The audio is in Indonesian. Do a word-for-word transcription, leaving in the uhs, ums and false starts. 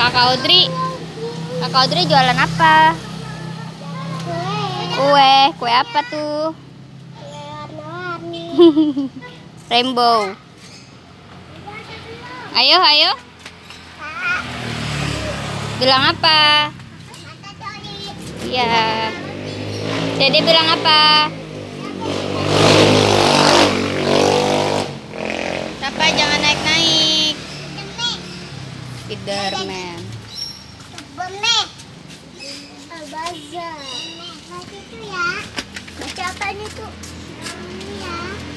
Kakak Audrey. Kakak Audrey jualan apa? Kue. Kue apa tuh? Rainbow. Ayo, ayo. Bilang apa? Iya. Dede bilang apa? Apa jangan naik-naik. Spiderman. Benek. Bazar. Itu ya. Baca apa nih tuh? Ya.